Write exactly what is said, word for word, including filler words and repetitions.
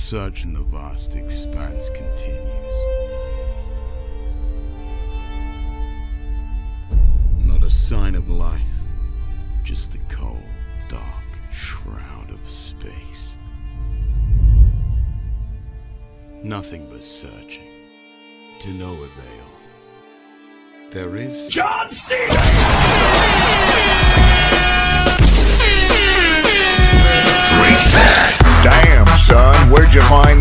search in the vast expanse continues. Not a sign of life, just the cold, dark shroud of space. Nothing but searching, to no avail. There is John Cena! Damn, son, where'd you find